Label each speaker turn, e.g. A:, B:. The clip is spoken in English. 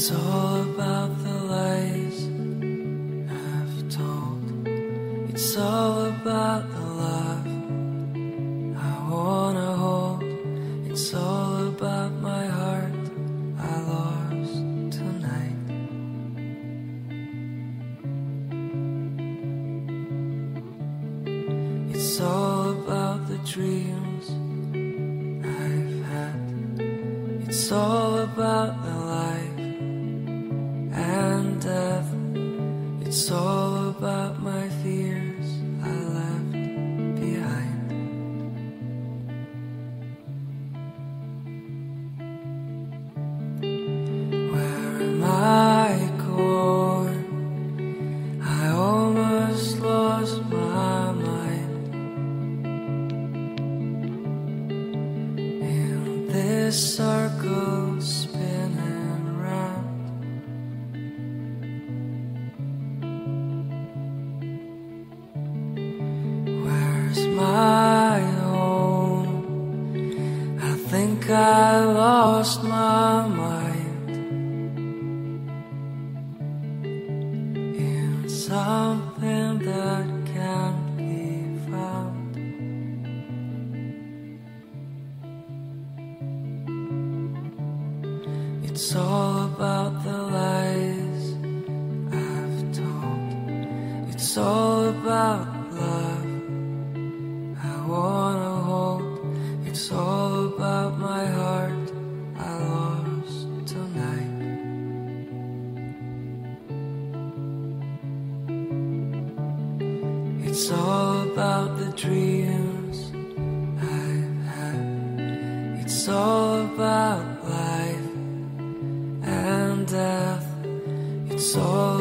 A: It's all about the lies I've told. It's all about the love I wanna hold. It's all about my heart I lost tonight. It's all about the dreams I've had. It's all about the life and death. It's all about my fears I left behind. Where am I going? I almost lost my mind in this circle spinning round. My home, I think I lost my mind in something that can't be found. It's all about the lies I've told. It's all about love I wanna hold. It's all about my heart I lost tonight. It's all about the dreams I've had. It's all about life and death. It's all